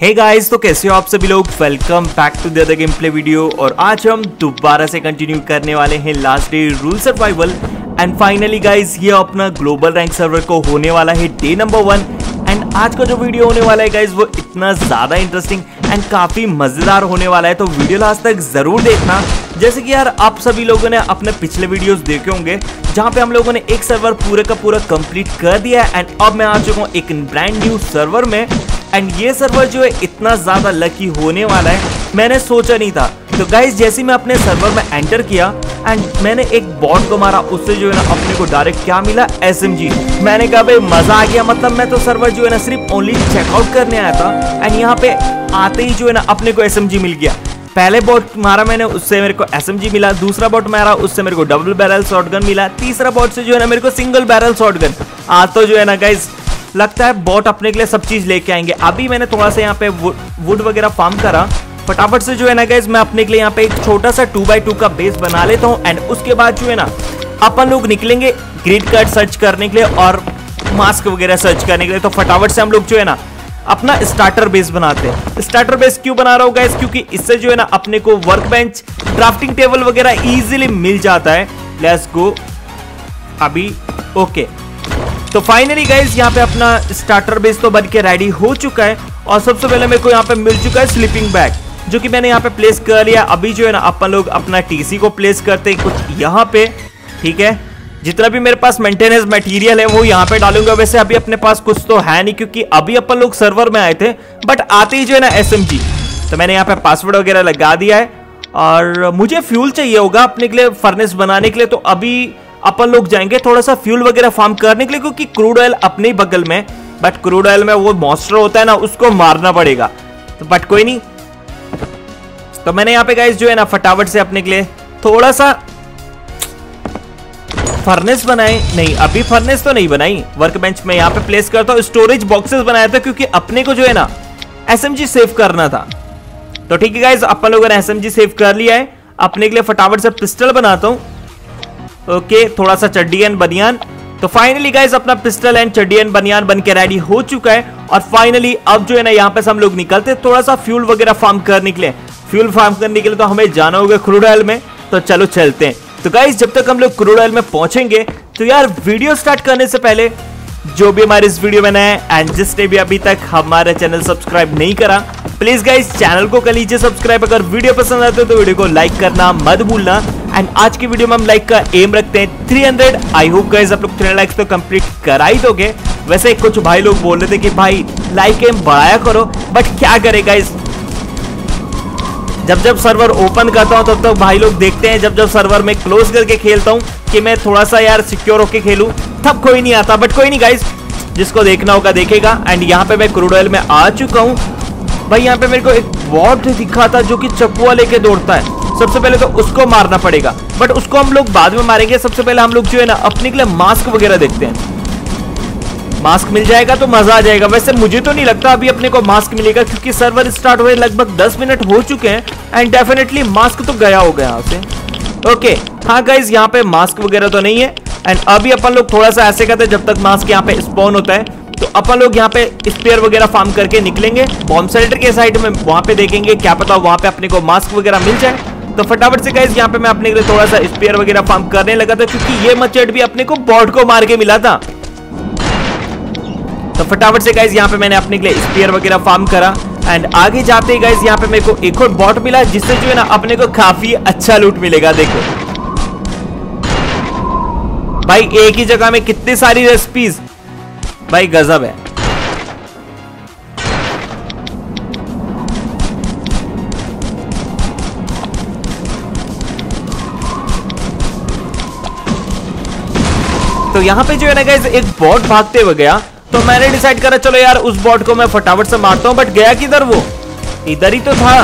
Hey guys, तो कैसे हो आप सभी लोग। Welcome back to the other game play video. और आज हम दोबारा से कंटिन्यू करने वाले हैं last day rule survival. And finally guys, ये अपना ग्लोबल रैंक सर्वर को होने वाला है डे नंबर 1। एंड आज का जो वीडियो होने वाला है गाइस, वो इतना ज़्यादा इंटरेस्टिंग एंड काफ़ी मज़ेदार होने वाला है, तो वीडियो लास्ट तक ज़रूर देखना। जैसे कि यार आप सभी लोगों ने अपने पिछले वीडियोस देखे होंगे जहाँ पे हम लोगों ने एक सर्वर पूरे का पूरा कंप्लीट कर दिया है। एंड अब मैं आ चुका हूँ एक ब्रांड न्यू सर्वर में। एंड ये सर्वर जो है इतना ज़्यादा लकी होने वाला है, मैंने सोचा नहीं था। तो गाइस, जैसे मैं अपने सर्वर में एंटर किया एंड मैंने एक बॉट को मारा, उससे जो है ना अपने को डायरेक्ट क्या मिला, SMG। मैंने कहा भाई मज़ा आ गया। मतलब मैं तो सर्वर जो है ना सिर्फ ओनली चेकआउट करने आया था एंड यहाँ पे आते ही जो है ना अपने को SMG मिल गया। पहले बॉट मारा मैंने, उससे मेरे को SMG मिला। दूसरा बॉट मारा, उससे मेरे को डबल बैरल शॉटगन मिला। तीसरा बॉट से जो है ना मेरे को सिंगल बैरल शॉटगन। आज तो जो है ना गाइस, लगता है बॉट अपने के लिए सब चीज लेके आएंगे। अभी मैंने थोड़ा सा यहाँ पे वुड वगैरह फार्म करा फटाफट से। जो है ना गाइस, मैं अपने के लिए यहाँ पे एक छोटा सा 2x2 का बेस बना लेता हूँ। एंड उसके बाद जो है ना अपन लोग निकलेंगे ग्रिड कार्ड सर्च करने के लिए और मास्क वगैरह सर्च करने के लिए। तो फटाफट से हम लोग जो है ना अपना स्टार्टर बेस बनाते हैं। स्टार्टर बेस क्यों बना रहा हूँ गाइस, क्योंकि इससे जो है ना अपने को वर्क बेंच, क्राफ्टिंग टेबल वगैरह इजीली मिल जाता है। लेट्स गो अभी। ओके, तो फाइनली गाइस यहाँ पे अपना स्टार्टर बेस तो बन के रेडी हो चुका है। और सबसे पहले मेरे को यहाँ पे मिल चुका है स्लीपिंग बैग, जो कि मैंने यहाँ पे प्लेस कर लिया। अभी जो है ना अपन लोग अपना TC को प्लेस करते हैं कुछ यहाँ पे, ठीक है। जितना भी मेरे पास मेंटेनेंस मटेरियल है वो यहाँ पे डालूंगा। वैसे अभी अपने पास कुछ तो है नहीं, क्योंकि अभी अपन लोग सर्वर में आए थे, बट आते ही जो है ना SMG। तो मैंने यहाँ पे पासवर्ड वगैरह लगा दिया है। और मुझे फ्यूल चाहिए होगा अपने के लिए फर्नेस बनाने के लिए, तो अभी अपन लोग जाएंगे थोड़ा सा फ्यूल वगैरह फार्म करने के लिए, क्योंकि क्रूड ऑयल अपने ही बगल में। बट क्रूड ऑयल में वो मॉन्स्टर होता है ना, उसको मारना पड़ेगा। तो बट कोई नहीं। तो मैंने यहाँ पे गाइस जो है ना फटाफट से अपने के लिए थोड़ा सा फर्नेस बनाए। नहीं, अभी फर्नेस तो नहीं बनाई। वर्क बेंच में यहाँ पे प्लेस करता हूँ। स्टोरेज बॉक्सेस बनाया था, क्योंकि अपने को जो है ना SMG सेव करना था। तो ठीक है गाइस, अपन लोगों ने SMG सेव कर लिया है। अपने के लिए फटाफट से पिस्टल बनाता हूँ। ओके, थोड़ा सा चड्डी एंड बनियान। तो फाइनली गाइस अपना पिस्टल एंड चड्डी एंड बनियान बन के रेडी हो चुका है। और फाइनली अब जो है ना यहाँ पे हम लोग निकलते थोड़ा सा फ्यूल वगैरह फार्म करने के लिए। फ्यूल फार्म करने के लिए तो हमें जाना होगा क्रूड ऑयल में। तो चलो चलते हैं। तो गाइस, जब तक हम लोग क्रूड ऑयल में पहुंचेंगे, तो यार वीडियो स्टार्ट करने से पहले जो भी हमारे इस वीडियो में नया है एंड जिसने भी अभी तक हमारा चैनल सब्सक्राइब नहीं करा, प्लीज गाइस चैनल को कर लीजिए सब्सक्राइब। अगर वीडियो पसंद आते हो तो वीडियो को लाइक करना मत भूलना। एंड आज की वीडियो में हम लाइक का एम रखते हैं 300। आई होप गाइस आप लोग 300 लाइक्स तो कंप्लीट करा ही दोगे। वैसे कुछ भाई लोग बोल रहे थे कि भाई लाइक एम बढ़ाया करो, बट क्या करे गाइस, जब जब सर्वर ओपन करता हूं तब भाई लोग देखते हैं। जब जब सर्वर में क्लोज करके खेलता हूं कि मैं थोड़ा सा यार सिक्योर होके खेलूं, तब कोई नहीं आता। बट कोई नहीं गाइस, जिसको देखना होगा देखेगा। एंड यहाँ पे मैं क्रूड ऑयल में आ चुका हूँ भाई। यहाँ पे मेरे को एक बॉट दिखा था जो कि चप्पुआ लेके दौड़ता है। सबसे पहले तो उसको मारना पड़ेगा, बट उसको हम लोग बाद में मारेंगे। सबसे पहले हम लोग जो है ना अपने के लिए मास्क वगैरह देखते हैं। मास्क मिल जाएगा तो मजा आ जाएगा। वैसे मुझे तो नहीं लगता अभी अपने को मास्क मिलेगा, क्योंकि सर्वर स्टार्ट हुए लगभग 10 मिनट हो चुके हैं। एंड डेफिनेटली मास्क तो गया होगा यहाँ से। ओके, हाँ गाइज, यहाँ पे मास्क वगैरह तो नहीं है। एंड अभी अपन लोग थोड़ा सा ऐसे करते हैं, जब तक मास्क यहाँ पे स्पॉन होता है तो अपन लोग यहाँ पे स्पेयर वगैरह फार्म करके निकलेंगे बॉम्ब शेल्टर के साइड में। वहां पे देखेंगे, क्या पता वहां पे अपने को मास्क वगैरह मिल जाए। तो फटाफट से गाइस यहाँ पे मैं अपने के लिए थोड़ा सा स्पेयर वगैरह फार्म करने लगा था, क्योंकि ये मचेट भी अपने को बॉट को मार के मिला था। तो फटाफट से गाइस यहाँ पे मैंने अपने के लिए स्पेयर वगैरह फार्म करा। एंड आगे जाते ही गाइस यहाँ पे मेरे को एक और बॉट मिला, जिससे जो है ना अपने को काफी अच्छा लूट मिलेगा। देखो भाई, एक ही जगह में कितनी सारी रेसिपीज, भाई गजब है। तो यहाँ पे जो है ना गाइस एक बॉट भागते हुए गया, तो मैंने डिसाइड करा चलो यार उस बॉट को मैं फटाफट से मारता हूं। बट गया किधर वो, इधर ही तो था।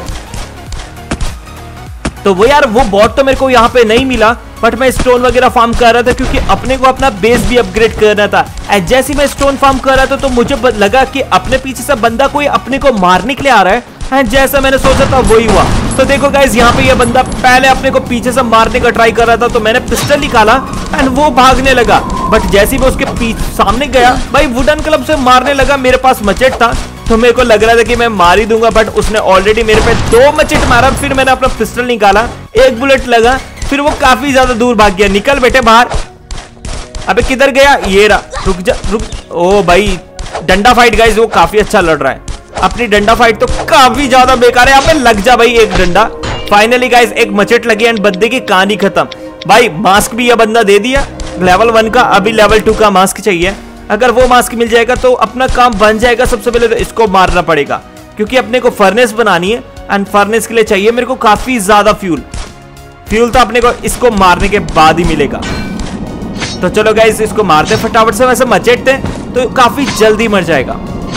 तो वो यार वो बॉट तो मेरे को यहाँ पे नहीं मिला, बट मैं स्टोन वगैरह फार्म कर रहा था, क्योंकि अपने को अपना बेस भी अपग्रेड करना था। एंड जैसे मैं स्टोन फार्म कर रहा था तो मुझे लगा कि अपने पीछे से बंदा कोई अपने को मारने के लिए आ रहा है। एंड जैसा मैंने सोचा था वही हुआ। तो देखो गाइस यहाँ पे ये बंदा पहले अपने को पीछे से मारने का ट्राई कर रहा था, तो मैंने पिस्टल निकाला एंड वो भागने लगा। बट जैसे ही मैं उसके सामने गया भाई, वुडन क्लब से मारने लगा। मेरे पास मचेट था तो मेरे को लग रहा था कि मैं मार ही दूंगा, बट उसने ऑलरेडी मेरे पे 2 मचेट मारा। फिर मैंने अपना पिस्टल निकाला, 1 बुलेट लगा, फिर वो काफी ज्यादा दूर भाग गया। निकल बेटे बाहर। अबे किधर गया? ये रहा। रुक जा, रुक। ओ भाई डंडा फाइट गाइस, वो काफी अच्छा लड़ रहा है। अपनी डंडा फाइट तो काफी ज्यादा बेकार है। यहाँ पे लग जा भाई एक डंडा। फाइनली गाइस एक मचेट लगी एंड बंदे की कहानी खत्म। भाई मास्क भी ये बंदा दे दिया लेवल 1 का। अभी लेवल 2 का मास्क चाहिए। अगर वो मास्क मिल जाएगा तो अपना काम बन जाएगा। सबसे पहले तो इसको मारना पड़ेगा, क्योंकि अपने को फर्नेस बनानी है एंड फर्नेस के लिए चाहिए मेरे को काफी ज्यादा फ्यूल। फ्यूल तो अपने को इसको मारने के बाद ही मिलेगा। तो चलो गाइस इसको मारते फटाफट से। वैसे मचेटते तो काफी जल्दी मर जाएगा।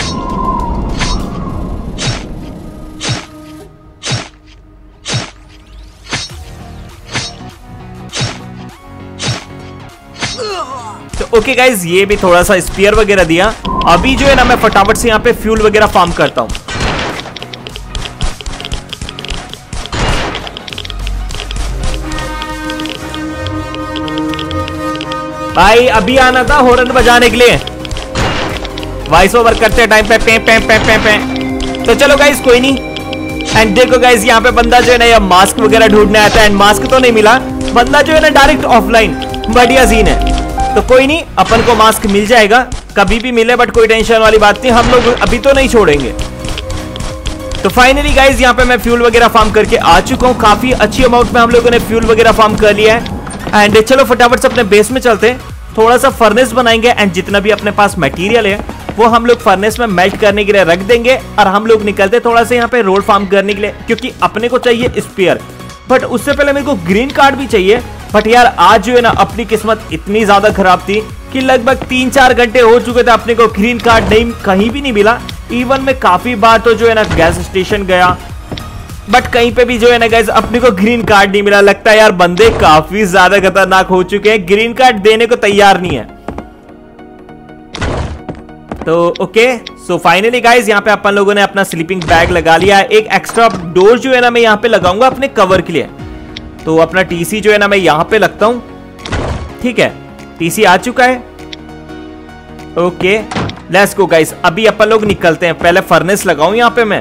तो ओके गाइज, ये भी थोड़ा सा स्पीयर वगैरह दिया। अभी जो है ना मैं फटाफट से यहाँ पे फ्यूल वगैरह फार्म करता हूं। भाई अभी आना था हॉर्न बजाने के लिए, वॉइस ओवर करते टाइम पे पे पे पे पे पे। तो चलो गाइज कोई नहीं। एंड देखो गाइज यहाँ पे बंदा जो है ना ये मास्क वगैरह ढूंढने आता है एंड मास्क तो नहीं मिला। बंदा जो है ना डायरेक्ट ऑफलाइन। बढ़िया सीन है। तो कोई नहीं, अपन को मास्क मिल जाएगा, कभी भी मिले, बट कोई टेंशन वाली बात नहीं। हम लोग अभी तो नहीं छोड़ेंगे। तो फाइनली गाइज यहाँ पे मैं फ्यूल वगैरह फार्म करके आ चुका हूँ। काफी अच्छी अमाउंट में हम लोगों ने फ्यूल वगैरह फार्म कर लिया है। एंड चलो फटाफट से अपने बेस में चलते हैं। थोड़ा सा फर्नेस बनाएंगे एंड जितना भी अपने पास मटेरियल है वो हम लोग फर्नेस में मेल्ट करने के लिए रख देंगे। और हम लोग निकलते थोड़ा सा यहाँ पे रोड फार्म करने के लिए, क्योंकि अपने को चाहिए स्पेयर। बट उससे पहले मेरे को ग्रीन कार्ड भी चाहिए। बट यार आज जो है ना अपनी किस्मत इतनी ज्यादा खराब थी कि लगभग 3-4 घंटे हो चुके थे, अपने को ग्रीन कार्ड नहीं कहीं भी नहीं मिला। इवन मैं काफी बार तो जो है ना गैस स्टेशन गया, बट कहीं पे भी जो है ना गाइस अपने को ग्रीन कार्ड नहीं मिला। लगता है यार बंदे काफी ज्यादा खतरनाक हो चुके हैं, ग्रीन कार्ड देने को तैयार नहीं है। तो ओके, सो फाइनली गाइस यहाँ पे अपन लोगों ने अपना स्लीपिंग बैग लगा लिया है। एक एक्स्ट्रा डोर जो है ना मैं यहाँ पे लगाऊंगा अपने कवर के लिए। तो अपना टीसी जो है ना मैं यहाँ पे लगता हूं। ठीक है, टीसी आ चुका है। ओके लेट्स गो गाइस, अभी अपन लोग निकलते हैं। पहले फर्नेस लगाऊं यहाँ पे मैं।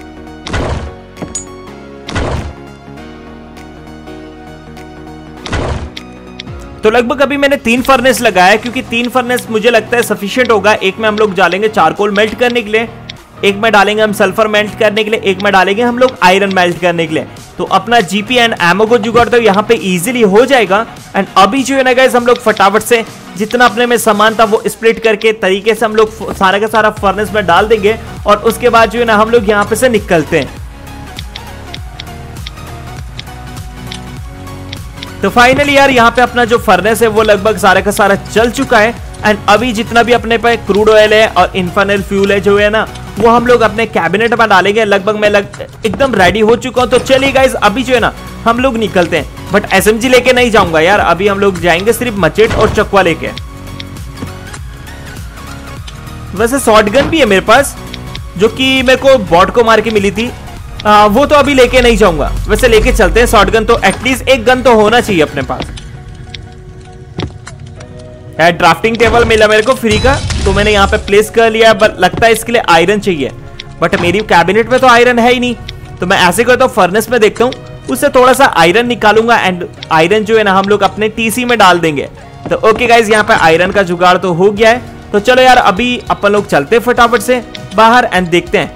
तो लगभग अभी मैंने 3 फर्नेस लगाया, क्योंकि 3 फर्नेस मुझे लगता है सफिशिएंट होगा। एक में हम लोग डालेंगे चारकोल मेल्ट करने के लिए, एक में डालेंगे हम सल्फर मेल्ट करने के लिए, एक में डालेंगे हम लोग आयरन मेल्ट करने के लिए। तो अपना जीपी एंड एमओ को जुगाड़ तो यहाँ पे इजीली हो जाएगा। एंड अभी जो है ना गाइस हम लोग फटाफट से जितना अपने में सामान था वो स्प्लिट करके तरीके से हम लोग सारा का सारा फर्नेस में डाल देंगे। और उसके बाद जो है ना हम लोग यहाँ पे से निकलते हैं। तो फाइनली यार यहाँ पे अपना जो फर्नेस है वो लगभग सारा का सारा चल चुका है। एंड अभी जितना भी अपने पे क्रूड ऑयल है और इन्फर्नल फ्यूल है जो है ना वो हम लोग अपने कैबिनेट में डालेंगे। लगभग मैं एकदम रेडी हो चुका हूँ। तो चलिए गाइस अभी जो है ना हम लोग निकलते हैं। बट एसएमजी लेके नहीं जाऊंगा यार, अभी हम लोग जाएंगे सिर्फ मचेट और चकवा लेके। वैसे शॉटगन भी है मेरे पास, जो कि मेरे को बॉट को मार के मिली थी। वो तो अभी लेके नहीं जाऊंगा, वैसे लेके चलते हैं शॉटगन। तो एटलीस्ट एक गन तो होना चाहिए अपने पास। ड्राफ्टिंग टेबल मिला मेरे को फ्री का, तो मैंने यहाँ पे प्लेस कर लिया। बट लगता है इसके लिए आयरन चाहिए, बट मेरी कैबिनेट में तो आयरन है ही नहीं। तो मैं ऐसे करता हूँ फर्नेस में देखता हूँ, उससे थोड़ा सा आयरन निकालूंगा। एंड आयरन जो है ना हम लोग अपने टीसी में डाल देंगे। तो ओके गाइज यहाँ पे आयरन का जुगाड़ तो हो गया है। तो चलो यार अभी अपन लोग चलते फटाफट से बाहर एंड देखते हैं।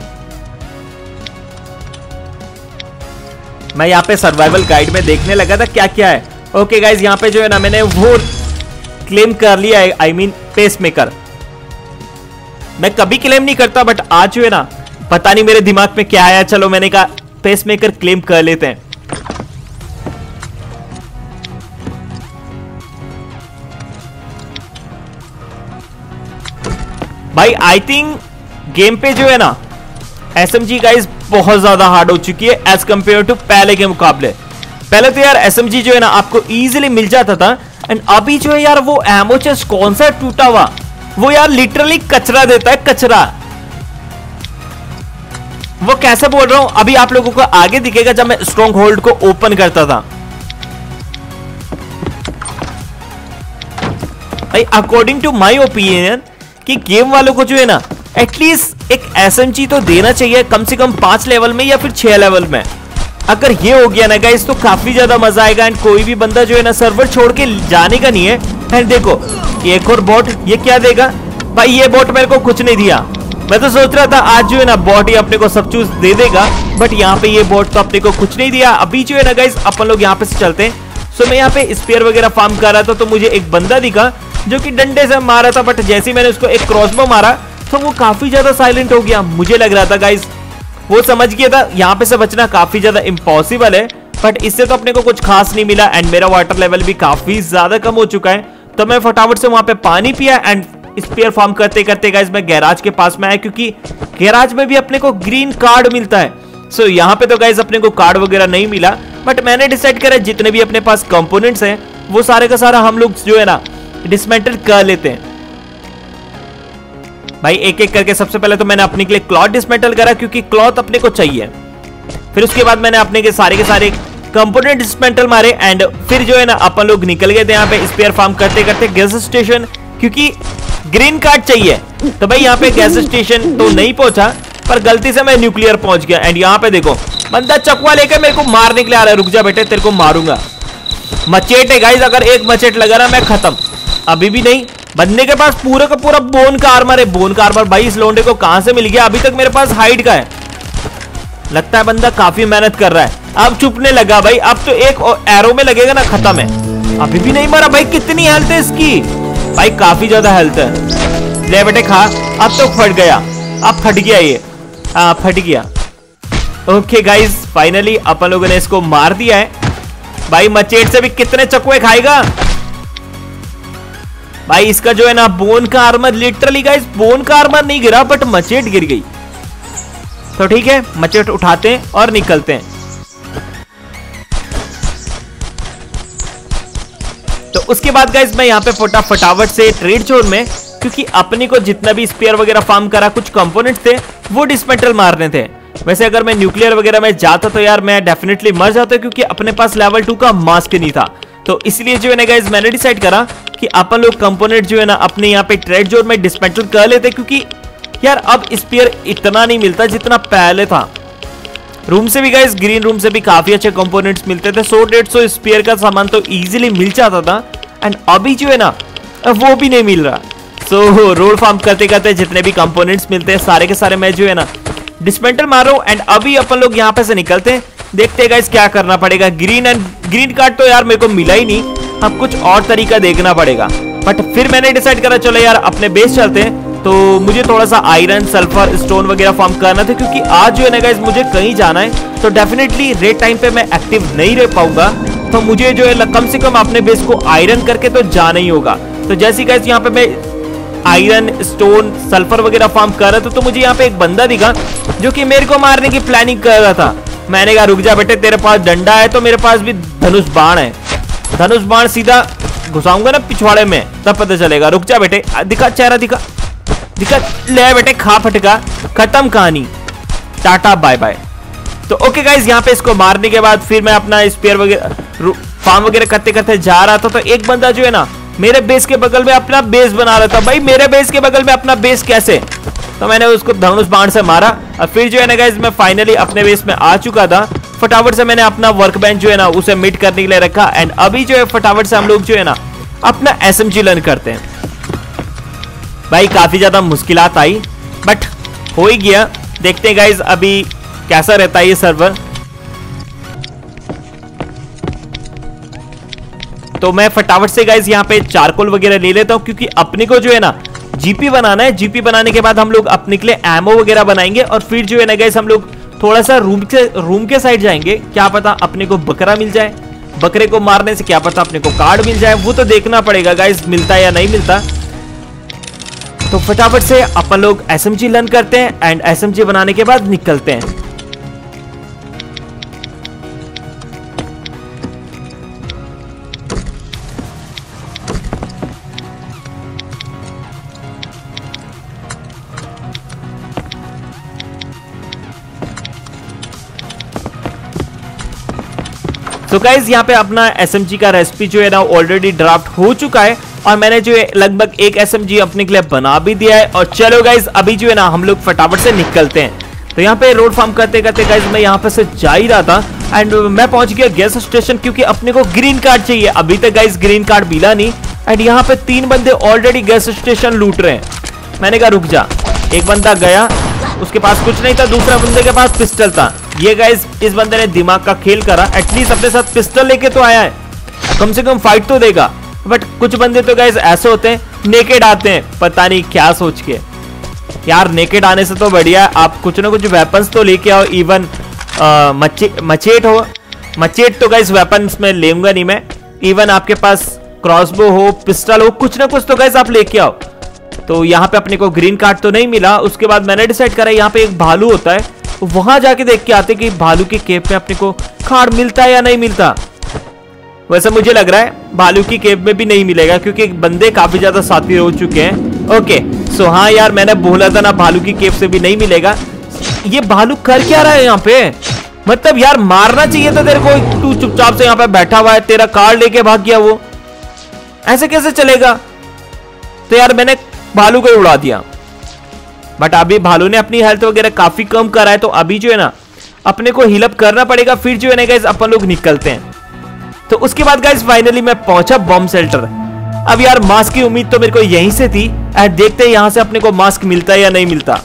मैं यहाँ पे सर्वाइवल गाइड में देखने लगा था क्या क्या है। ओके गाइज यहाँ पे जो है ना मैंने वो क्लेम कर लिया है, आई मीन पेस मेकर। मैं कभी क्लेम नहीं करता, बट आज जो है ना पता नहीं मेरे दिमाग में क्या आया, चलो मैंने कहा पेस मेकर क्लेम कर लेते हैं। भाई आई थिंक गेम पे जो है ना एसएमजी गाइस बहुत ज्यादा हार्ड हो चुकी है एज कंपेयर टू पहले के मुकाबले। पहले तो यार एसएमजी जो है ना आपको इजीली मिल जाता था। एंड अभी जो है यार वो एमो चेस्ट कौन सा टूटा हुआ, वो यार लिटरली कचरा देता है, कचरा। वो कैसे बोल रहा हूं अभी आप लोगों को आगे दिखेगा जब मैं स्ट्रॉन्ग होल्ड को ओपन करता था। भाई अकॉर्डिंग टू माय ओपिनियन कि गेम वालों को जो है ना एटलीस्ट एक एसएमजी तो देना चाहिए, कम से कम 5 लेवल में या फिर 6 लेवल में। अगर ये हो गया ना गाइस तो काफी ज्यादा मजा आएगा एंड कोई भी बंदा जो है ना सर्वर छोड़ के जाने का नहीं है। एंड देखो एक और बॉट, ये क्या देगा भाई? ये बॉट मेरे को कुछ नहीं दिया। मैं तो सोच रहा था आज जो है ना बॉट ही अपने को सब चीज दे देगा, बट यहाँ पे ये बॉट तो अपने को कुछ नहीं दिया। अभी जो है ना गाइस अपन लोग यहाँ पे से चलते हैं। सो मैं यहाँ पे स्पेयर वगैरह फार्म कर रहा था तो मुझे एक बंदा दिखा जो कि डंडे से मारा था, बट जैसे ही मैंने उसको एक क्रॉसबो मारा तो वो काफी ज्यादा साइलेंट हो गया। मुझे लग रहा था गाइस वो समझ गया था यहाँ पे से बचना काफी ज्यादा इम्पॉसिबल है, बट इससे तो अपने को कुछ खास नहीं मिला एंड मेरा वाटर लेवल भी काफी ज्यादा कम हो चुका है। तो मैं फटाफट से वहां पे पानी पिया एंड स्पेयर फार्म करते करते गाइस मैं गैराज के पास में आया, क्योंकि गैराज में भी अपने को ग्रीन कार्ड मिलता है। सो यहाँ पे तो गाइस अपने को कार्ड वगैरह नहीं मिला, बट मैंने डिसाइड करा जितने भी अपने पास कंपोनेंट्स हैं वो सारे का सारा हम लोग जो है ना डिसमेंटल कर लेते हैं। भाई एक एक करके सबसे पहले तो मैंने अपने के लिए क्लॉथ डिसमेंटल करा, क्योंकि क्लॉथ अपने को चाहिए। फिर उसके बाद मैंने अपने के सारे कंपोनेंट डिसमेंटल मारे एंड फिर जो है ना अपन लोग निकल गए थे यहाँ पे स्पेयर फार्म करते करते गैस स्टेशन, क्योंकि ग्रीन कार्ड चाहिए। तो भाई यहाँ पे गैस स्टेशन तो नहीं पहुंचा, पर गलती से मैं न्यूक्लियर पहुंच गया एंड यहाँ पे देखो बंदा चकवा लेकर मेरे को मारने के लिए आ रहा है। रुक जा बेटे, तेरे को मारूंगा। मचेट है गाइस, अगर एक मचेट लगा ना मैं खत्म। अभी भी नहीं, बंदे के पास पूरा का पूरा बोन का आर्मर है। बोन का आर्मर भाई इस लोंडे को कहां से मिल गया? अभी तक मेरे पास हाइड का है। लगता है बंदा काफी मेहनत कर रहा है। अब चुपने लगा भाई, अब तो एक एरो में लगेगा ना खत्म है। अभी भी नहीं मरा भाई। कितनी हेल्थ है इसकी? भाई काफी ज्यादा हेल्थ है। ले बेटे खा। अब तो फट गया, अब फट गया ये। फट गया। ओके गाइस फाइनली अपन लोगों ने इसको मार दिया है। भाई मचेट से भी कितने चकवे खाएगा भाई। इसका जो है ना बोन का आर्मर, लिटरली गाइस बोन का आर्मर नहीं गिरा बट मचेट गिर गई। तो ठीक है, मचेट उठाते हैं और निकलते हैं। तो उसके बाद गाइस मैं यहाँ पे फटाफट से ट्रेड जोन में, क्योंकि अपने को जितना भी स्पेयर वगैरह फार्म करा कुछ कंपोनेंट्स थे वो डिसमेंटल मारने थे। वैसे अगर मैं न्यूक्लियर वगैरह में जाता तो यार मैं डेफिनेटली मर जाता, क्योंकि अपने पास लेवल 2 का मास्क नहीं था। तो इसलिए जो है ना गाइस मैंने डिसाइड करा कि अपन लोग कंपोनेंट जो है ना अपने यहाँ पे ट्रेड जोन में डिसमेंटल कर लेते, क्योंकि यार अब स्पेयर इतना नहीं मिलता जितना पहले था। रूम से भी गाइस, ग्रीन रूम से भी काफी अच्छे कंपोनेंट्स मिलते थे। 100-150 स्पेयर का सामान तो इजीली मिल जाता था एंड अभी जो है ना वो भी नहीं मिल रहा। सो रोड फार्म करते करते जितने भी कंपोनेंट्स मिलते हैं सारे के सारे मैं जो है ना डिसमेंटल मारो एंड अभी अपन लोग यहाँ पे से निकलते हैं। देखते हैं गाइस क्या करना पड़ेगा। ग्रीन कार्ड तो यार मेरे को मिला ही नहीं, अब कुछ और तरीका देखना पड़ेगा। बट फिर मैंने डिसाइड करा चलो यार अपने बेस चलते हैं। तो मुझे थोड़ा सा आयरन, सल्फर, स्टोन वगैरह फार्म करना था, क्योंकि आज जो है ना गाइस मुझे कहीं जाना है। तो डेफिनेटली रेड टाइम पे मैं एक्टिव नहीं रह पाऊंगा, तो मुझे जो है कम से कम अपने बेस को आयरन करके तो जाना ही होगा। तो जैसे गाइस यहाँ पे मैं आयरन, स्टोन, सल्फर वगैरह फार्म कर रहा था तो मुझे यहाँ पे एक बंदा दिखा जो कि मेरे को मारने की प्लानिंग कर रहा था। मैंने कहा रुक जा बेटे, तेरे पास डंडा है तो मेरे पास भी धनुष बाण है। धनुष बाण सीधा घुसाऊंगा ना पिछवाड़े में तब पता चलेगा। रुक जा बेटे, दिखा चेहरा, दिखा दिखा। ले बेटे खा फटका, खत्म कहानी, टाटा बाय बाय। तो ओके गाइस यहाँ पे इसको मारने के बाद फिर मैं अपना स्पेयर वगैरह फार्म वगैरह करते करते जा रहा था। तो एक बंदा जो है ना मेरे बेस के बगल में अपना बेस बना रहा था। भाई मेरे बेस के बगल में अपना बेस कैसे? तो मैंने उसको धनुष बाण से मारा और फिर जो है ना गाइस मैं फाइनली अपने बेस में आ चुका था। फटाफट से मैंने अपना वर्क बेंच जो है ना उसे मिट करने के लिए रखा एंड अभी जो है फटाफट से हम लोग जो है ना अपना एसएमजी लर्न करते हैं। भाई काफी ज्यादा मुश्किलात आई बट हो ही गया। देखते हैं गाइस अभी कैसा रहता है ये सर्वर। तो मैं फटाफट से गाइस यहाँ पे चारकोल वगैरह ले लेता हूँ, क्योंकि अपने को जो है ना जीपी बनाना है। जीपी बनाने के बाद हम लोग अपने के लिए एमओ वगैरह बनाएंगे और फिर जो है ना गाइस हम लोग थोड़ा सा रूम के साइड जाएंगे। क्या पता अपने को बकरा मिल जाए, बकरे को मारने से क्या पता अपने को कार्ड मिल जाए, वो तो देखना पड़ेगा गाइस मिलता है या नहीं मिलता। तो फटाफट से अपन लोग एसएमजी लर्न करते हैं एंड एसएमजी बनाने के बाद निकलते हैं। तो गाइज यहाँ पे अपना SMG का रेसिपी जो है ना ऑलरेडी ड्राफ्ट हो चुका है और मैंने जो है लगभग एक SMG अपने के लिए बना भी दिया है। और चलो गाइज अभी जो है ना हम लोग फटाफट से निकलते हैं। तो यहाँ पे रोड फार्म करते करते गाइज मैं यहाँ पे से जा ही रहा था एंड मैं पहुंच गया गैस स्टेशन, क्योंकि अपने को ग्रीन कार्ड चाहिए। अभी तक गाइज ग्रीन कार्ड मिला नहीं एंड यहाँ पे 3 बंदे ऑलरेडी गैस स्टेशन लूट रहे हैं। मैंने कहा रुक जा, एक बंदा गया, उसके पास कुछ नहीं था, दूसरा बंदे के पास पिस्टल था। ये गाइज इस बंदे ने दिमाग का खेल करा, एटलीस्ट अपने साथ पिस्टल लेके तो आया है, कम से कम फाइट तो देगा। बट कुछ बंदे तो गाइज ऐसे होते हैं नेकेड आते हैं, पता नहीं क्या सोच के। यार नेकेड आने से तो बढ़िया आप कुछ ना कुछ वेपन्स तो लेके आओ। इवन मचेट हो, मचेट तो गाइज वेपन्स में लेऊंगा नहीं मैं। इवन आपके पास क्रॉसबो हो, पिस्टल हो, कुछ ना कुछ तो गाइज आप लेके आओ। तो यहाँ पे अपने को ग्रीन कार्ड तो नहीं मिला। उसके बाद मैंने डिसाइड करा यहाँ पे एक भालू होता है, वहां जाके देख के आते कि भालू के केव में अपने को कार्ड मिलता है या नहीं मिलता। वैसे मुझे लग रहा है भालू की केव में भी नहीं मिलेगा, क्योंकि बंदे काफी ज्यादा साथी हो चुके हैं। ओके सो हाँ यार मैंने बोला था ना भालू की केव से भी नहीं मिलेगा। ये भालू कर क्या रहा है यहाँ पे? मतलब यार मारना चाहिए था तेरे को, तू चुपचाप से यहाँ पे बैठा हुआ है, तेरा कार्ड लेके भाग गया वो, ऐसे कैसे चलेगा? तो यार मैंने भालू को उड़ा दिया। बट अभी भालू ने अपनी हेल्थ वगैरह काफी कम करा है, तो अभी जो है ना अपने को हील अप करना पड़ेगा, फिर जो है ना गाइस अपन लोग निकलते हैं। तो उसके बाद गाइस फाइनली मैं पहुंचा बॉम्ब शेल्टर। अब यार मास्क की उम्मीद तो मेरे को यहीं से थी एंड देखते हैं यहां से अपने को मास्क मिलता है या नहीं मिलता।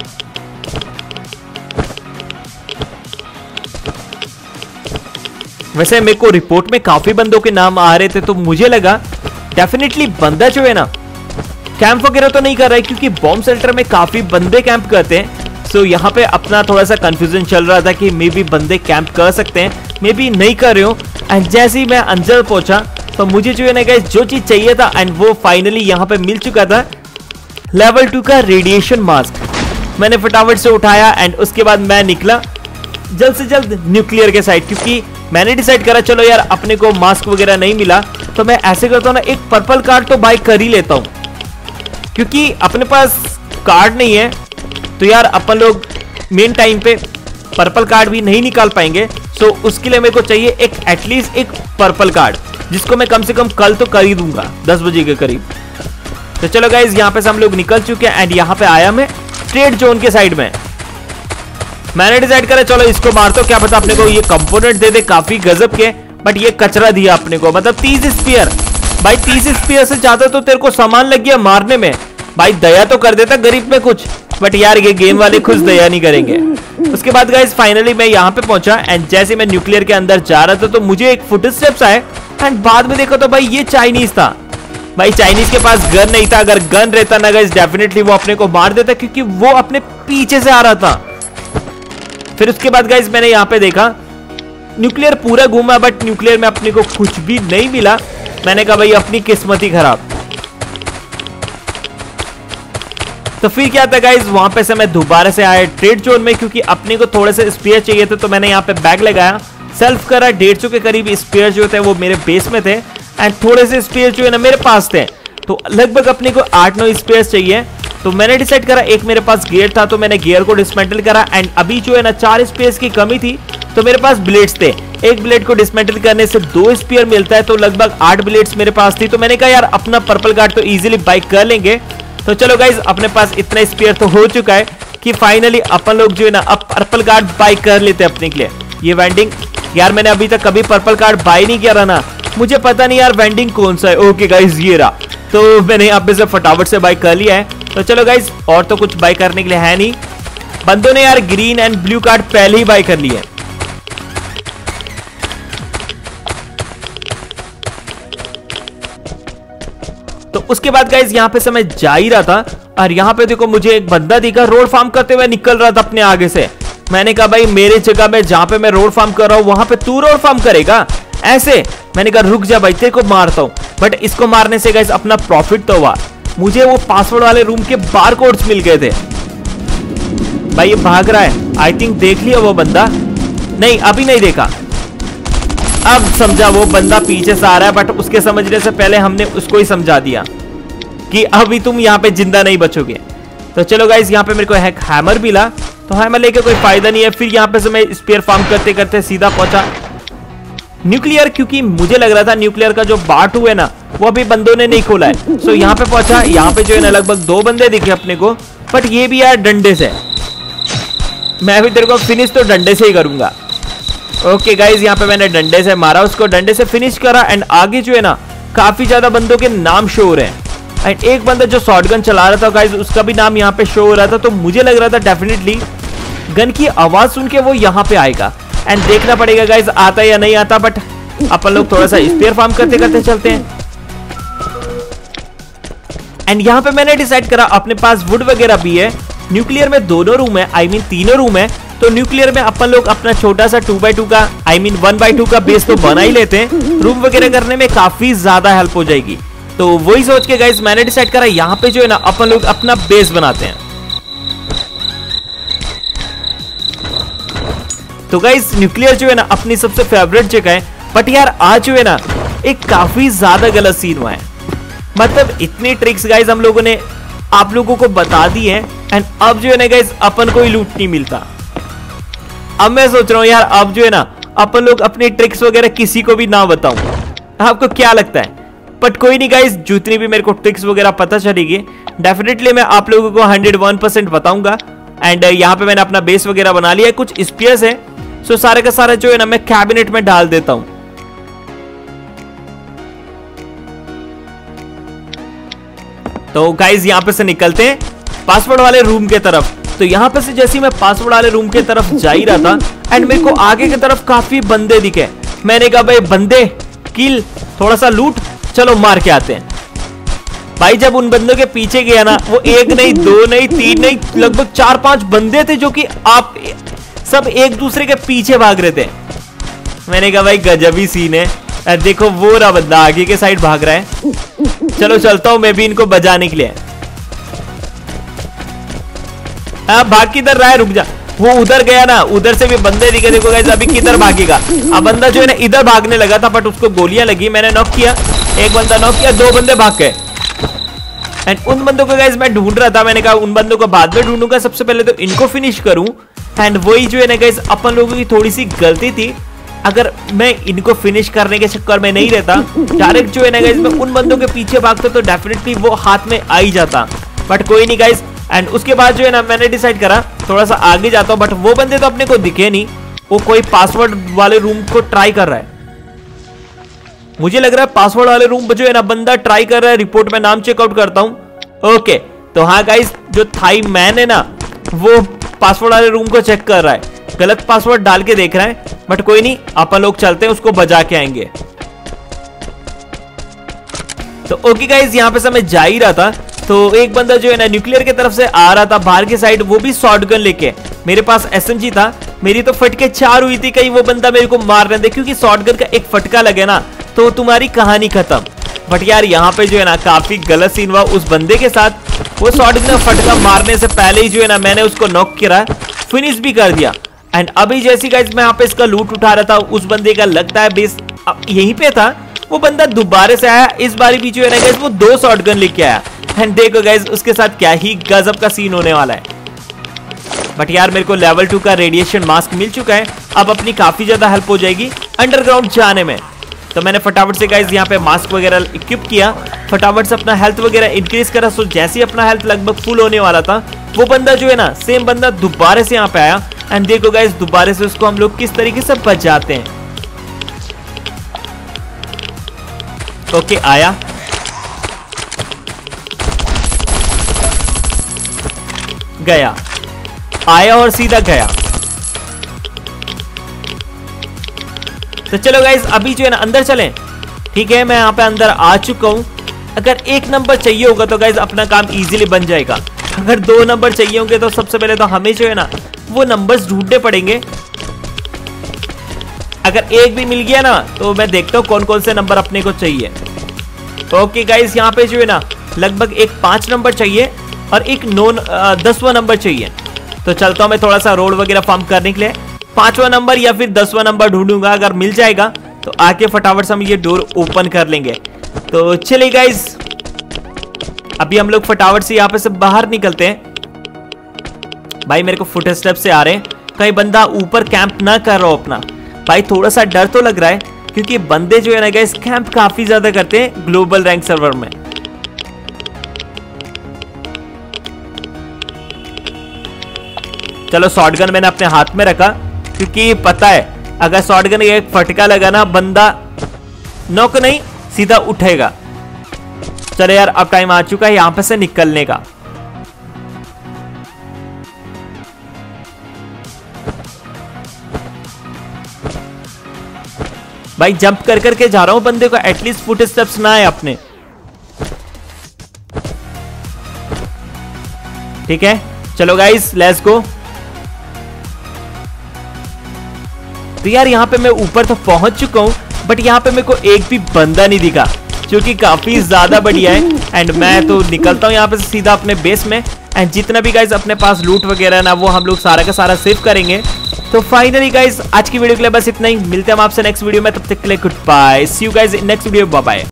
वैसे मेरे को रिपोर्ट में काफी बंदों के नाम आ रहे थे, तो मुझे लगा डेफिनेटली बंदा जो है ना कैंप वगैरह तो नहीं कर रहा है, क्योंकि बॉम्ब शेल्टर में काफी बंदे कैंप करते हैं। सो यहाँ पे अपना थोड़ा सा कंफ्यूजन चल रहा था कि मे बी बंदे कैंप कर सकते हैं, मे बी नहीं कर रहे हो। एंड जैसे ही मैं अंदर पहुंचा तो मुझे जो है ना गाइस जो चीज चाहिए था एंड वो फाइनली यहाँ पे मिल चुका था, लेवल 2 का रेडिएशन मास्क। मैंने फटाफट से उठाया एंड उसके बाद मैं निकला जल्द से जल्द न्यूक्लियर के साइड, क्योंकि मैंने डिसाइड करा चलो यार अपने को मास्क वगैरह नहीं मिला तो मैं ऐसे करता हूँ ना, एक पर्पल कार्ड तो बाय कर ही लेता हूँ, क्योंकि अपने पास कार्ड नहीं है तो यार अपन लोग मेन टाइम पे पर्पल कार्ड भी नहीं निकाल पाएंगे। सो उसके लिए मेरे को चाहिए एक एटलीस्ट एक पर्पल कार्ड, जिसको मैं कम से कम कल तो कर ही दूंगा 10 बजे के करीब। तो चलो गाइज यहाँ पे से हम लोग निकल चुके हैं एंड यहाँ पे आया मैं ट्रेड जोन के साइड में। मैंने डिसाइड करा चलो इसको मार दो, क्या पता अपने को ये कंपोनेंट दे दे काफी गजब के। बट ये कचरा दिया अपने को, मतलब 30 स्पीयर। भाई 30 स्पीयर से ज्यादा तो तेरे को सामान लग गया मारने में, भाई दया तो कर देता गरीब में कुछ। बट यार ये गेम वाले खुद दया नहीं करेंगे। उसके बाद गाइस फाइनली मैं यहाँ पे पहुंचा एंड जैसे मैं न्यूक्लियर के अंदर जा रहा था तो मुझे एक फुटस्टेप्स आए एंड बाद में देखो तो भाई ये चाइनीज था। भाई चाइनीज के पास गन नहीं था, अगर गन रहता ना गाइस डेफिनेटली वो अपने को मार देता, क्योंकि वो अपने पीछे से आ रहा था। फिर उसके बाद गाइस मैंने यहाँ पे देखा न्यूक्लियर पूरा घूमा बट न्यूक्लियर में अपने को कुछ भी नहीं मिला। मैंने कहा भाई अपनी किस्मत ही खराब। तो फिर क्या था गाइज, वहां पे से मैं दोबारा से आया ट्रेड जोन में, क्योंकि अपने को थोड़े से स्पेयर चाहिए थे। तो मैंने यहाँ पे बैग लगाया, सेल्फ करा, 150 के करीब स्पेयर जो थे वो मेरे बेस में थे एंड थोड़े से स्पेयर जो है ना मेरे पास थे। तो लगभग अपने को 8-9 स्पेयर चाहिए। तो मैंने डिसाइड करा, एक मेरे पास गियर था तो मैंने गियर को डिसमेंटल करा एंड अभी जो है ना 4 स्पेयर की कमी थी तो मेरे पास ब्लेड्स थे। एक ब्लेड को डिसमेंटल करने से 2 स्पेयर मिलता है, तो लगभग 8 ब्लेड्स मेरे पास थी। तो मैंने कहा यार अपना पर्पल कार्ड तो इजीली बाई कर लेंगे। तो चलो गाइज अपने पास इतना स्पेयर तो हो चुका है कि फाइनली अपन लोग जो है ना अब पर्पल कार्ड बाई कर लेते हैं अपने के लिए। ये वेंडिंग यार मैंने अभी तक कभी पर्पल कार्ड बाई नहीं किया रहा ना, मुझे पता नहीं यार वेंडिंग कौन सा है। ओके गाइज ये रहा, तो मैंने यहाँ पे से फटाफट से बाई कर लिया है। तो चलो गाइज और तो कुछ बाई करने के लिए है नहीं, बंदों ने यार ग्रीन एंड ब्लू कार्ड पहले ही बाई कर लिए। तो उसके बाद गाइज यहाँ पे से मैं जा ही रहा था और यहाँ पे देखो मुझे एक बंदा दिखा रोड फार्म करते हुए निकल रहा था अपने आगे से। मैंने कहा भाई मेरे जगह में जहां पे मैं रोड फार्म कर रहा हूं वहां पे तू रोड फार्म करेगा ऐसे? मैंने कहा रुक जा भाई तेरे को मारता हूं। बट इसको मारने से गाइज अपना प्रॉफिट तो हुआ, मुझे वो पासवर्ड वाले रूम के बार कोड्स मिल गए थे। भाई ये भाग रहा है, आई थिंक देख लिया वो बंदा, नहीं अभी नहीं देखा, अब समझा वो बंदा पीछे से आ रहा है। बट उसके समझने से पहले हमने उसको ही समझा दिया कि अभी तुम यहाँ पे जिंदा नहीं बचोगे। तो चलो गाइज यहाँ पे मेरे को एक हैमर मिला, तो हैमर लेके कोई फायदा नहीं है। फिर यहाँ पे से मैं स्पेयर फार्म करते करते सीधा पहुंचा न्यूक्लियर, क्योंकि मुझे लग रहा था न्यूक्लियर का जो पार्ट 2 है ना वो अभी बंदों ने नहीं खोला है। सो यहाँ पे पहुंचा, यहाँ पे जो है ना लगभग 2 बंदे दिखे अपने को, बट ये भी यार डंडे से। मैं भी तेरे को फिनिश तो डंडे से ही करूंगा। ओके गाइज, यहाँ पे मैंने डंडे से मारा उसको, डंडे से फिनिश करा। एंड आगे जो है ना काफी ज्यादा बंदों के नाम शो हो रहे हैं। एंड एक बंदा जो शॉटगन चला रहा था गाइज, उसका भी नाम यहाँ पे शो हो रहा था। तो मुझे लग रहा था डेफिनेटली गन की आवाज सुन के वो यहाँ पे आएगा। एंड देखना पड़ेगा गाइज आता या नहीं आता, बट अपन लोग थोड़ा सा स्पेयर फार्म करते करते चलते हैं। एंड यहाँ पे मैंने डिसाइड करा, अपने पास वुड वगैरह भी है। न्यूक्लियर में दोनों रूम है, आई मीन तीनों रूम है। तो न्यूक्लियर में अपन लोग अपना छोटा सा 2x2 का, आई मीन 1x2 का बेस तो बना ही लेते हैं। रूम वगैरह करने में काफी ज्यादा हेल्प हो जाएगी। तो वही सोच के गाइस मैंने डिसाइड करा यहाँ पे जो है ना अपन लोग अपना बेस बनाते हैं। तो गाइस न्यूक्लियर जो है ना अपनी सबसे फेवरेट जगह है, बट यार आज जो है ना एक काफी ज्यादा गलत सीन हुआ है। मतलब इतनी ट्रिक्स गाइस हम लोगों ने आप लोगों को बता दी है। एंड अब जो है ना गाइस अपन को ही लूट नहीं मिलता। अब मैं सोच रहा हूँ यार अब जो है ना अपन लोग अपनी ट्रिक्स वगैरह किसी को भी ना बताऊं। आपको क्या लगता है? बट कोई नहीं गाइस, जितनी भी मेरे को ट्रिक्स वगैरह पता चलेगी डेफिनेटली मैं आप लोगों को 101% बताऊंगा। एंड यहाँ पे मैंने अपना बेस वगैरह बना लिया है, कुछ स्पेयर्स है। सो सारे का सारा जो है ना मैं कैबिनेट में डाल देता हूं। तो गाइस यहाँ पे से निकलते हैं पासवर्ड वाले रूम के तरफ। तो यहाँ पे से जैसे मैं पासवर्ड वाले रूम के तरफ जा ही रहा था एंड मेरे को आगे की तरफ काफी बंदे दिखे। मैंने कहा भाई बंदे किल, थोड़ा सा लूट, चलो मार के आते हैं। भाई जब उन बंदों के पीछे गया ना, वो 1 नहीं 2 नहीं 3 नहीं लगभग 4-5 बंदे थे जो कि आप सब एक दूसरे के पीछे भाग रहे थे। मैंने कहा भाई गजब ही सीन है। देखो वो रहा बंदा आगे के साइड भाग रहा है। चलो चलता हूं मैं भी इनको बजाने के लिए। भाग किधर रहा है, रुक जा। वो उधर गया ना, उधर से भी बंदे दिखे। देखो गाइस अभी किधर भागेगा। अब बंदा जो है ना इधर भागने लगा था, बट उसको गोलियां लगी, मैंने नॉक किया। एक बंदा नॉक किया, 2 बंदे भाग गए। एंड उन बंदों को गाइस मैं ढूंढ रहा था। मैंने कहा उन बंदों को बाद में ढूंढूंगा, सबसे पहले तो इनको फिनिश करूं। एंड वही जो है ना गाइस अपन लोगों की थोड़ी सी गलती थी। अगर मैं इनको फिनिश करने के चक्कर में नहीं रहता, डायरेक्ट जो है ना गाइस मैं उन बंदों के पीछे भागता तो डेफिनेटली वो हाथ में आ ही जाता। बट कोई नहीं गाइस। एंड उसके बाद जो है ना मैंने डिसाइड करा थोड़ा सा आगे जाता हूं। बट वो बंदे तो अपने को दिखे नहीं, वो कोई पासवर्ड वाले रूम को ट्राई कर रहा है। मुझे लग रहा है पासवर्ड वाले रूम पर जो है ना बंदा ट्राई कर रहा है। रिपोर्ट में नाम चेकआउट करता हूं। ओके तो हाँ गाइस, जो थाई मैन है ना वो पासवर्ड वाले रूम को चेक कर रहा है, गलत पासवर्ड डाल के देख रहा है। बट कोई नहीं, अपन लोग चलते हैं, उसको बजा के आएंगे। तो ओके गाइस, यहाँ पे से मैं जा ही रहा था तो एक बंदा जो है ना न्यूक्लियर की तरफ से आ रहा था बाहर की साइड, वो भी शॉटगन लेके। मेरे पास एसएमजी था, मेरी तो फटके 4 हुई थी। कहीं वो बंदा मेरे को मार रहे थे, क्योंकि शॉटगन का एक फटका लगे ना तो तुम्हारी कहानी खत्म। बट यार यहाँ पे जो है ना काफी गलत सीन हुआ उस बंदे के साथ। वो शॉटगन फटका मारने से पहले ही जो है ना मैंने उसको नॉक किया, फिनिश भी कर दिया। एंड अभी जैसी गाइस मैं यहाँ पे इसका लूट उठा रहा था, उस बंदे का लगता है बेस यहीं पे था। वो बंदा दोबारा से आया, इस बारी भी जो है ना गाइस वो 2 शॉटगन लेके आया। एंड देखो गाइस उसके साथ क्या ही गजब का सीन होने वाला है। बट यार मेरे को लेवल 2 का रेडिएशन मास्क मिल चुका है, अब अपनी काफी ज्यादा हेल्प हो जाएगी अंडरग्राउंड जाने में। तो मैंने फटाफट से गाइस यहाँ पे मास्क वगैरह इक्विप किया, फटाफट से अपना हेल्थ वगैरह इंक्रीज करा। सो जैसे ही अपना हेल्थ लगभग फुल होने वाला था, वो बंदा जो है ना सेम बंदा दोबारा से यहाँ पे आया। एंड देखो गाइस दोबारा से उसको हम लोग किस तरीके से बचाते हैं। ओके आया, गया, आया और सीधा गया। तो चलो गाइस अभी जो है ना अंदर चलें। ठीक है मैं यहाँ पे अंदर आ चुका हूं। अगर 1 नंबर चाहिए होगा तो गाइस अपना काम इजीली बन जाएगा। अगर 2 नंबर चाहिए होंगे तो सबसे पहले तो हमें जो है ना वो नंबर्स ढूंढने पड़ेंगे। अगर 1 भी मिल गया ना तो मैं देखता हूँ कौन कौन से नंबर अपने को चाहिए। ओके गाइस यहाँ पे जो है ना लगभग एक 5 नंबर चाहिए और एक 10वां नंबर चाहिए। तो चलता हूँ मैं थोड़ा सा रोड वगैरह फार्म करने के लिए। 5वां नंबर या फिर 10वां नंबर ढूंढूंगा, अगर मिल जाएगा तो आके फटाफट से हम ये डोर ओपन कर लेंगे। तो चलिए गाइस अभी हम लोग फटाफट से यहाँ पे से बाहर निकलते हैं। भाई मेरे को फुट स्टेप से आ रहे हैं, कहीं बंदा ऊपर कैंप ना कर रहा हो अपना। भाई थोड़ा सा डर तो लग रहा है, क्योंकि बंदे जो है ना गाइस कैंप काफी ज्यादा करते हैं ग्लोबल रैंक सर्वर में। चलो शॉटगन मैंने अपने हाथ में रखा क्योंकि पता है अगर शॉटगन एक फटका लगा ना बंदा नॉक नहीं सीधा उठेगा। चलो यार अब टाइम आ चुका है यहां पे से निकलने का। भाई जंप कर करके जा रहा हूं बंदे को एटलीस्ट फुट स्टेप्स ना आए अपने। ठीक है चलो गाइस लेट्स गो। तो यार यहाँ पे मैं ऊपर तो पहुंच चुका हूं बट यहाँ पे मेरे को एक भी बंदा नहीं दिखा जो कि काफी ज्यादा बढ़िया है। एंड मैं तो निकलता हूँ यहाँ पे सीधा अपने बेस में। एंड जितना भी गाइस अपने पास लूट वगैरह ना वो हम लोग सारा का सारा सेव करेंगे। तो फाइनली गाइस आज की वीडियो के लिए बस इतना ही। मिलते हैं हम आपसे नेक्स्ट वीडियो में, तब तक के लिए good bye, see you guys in next video, bye bye.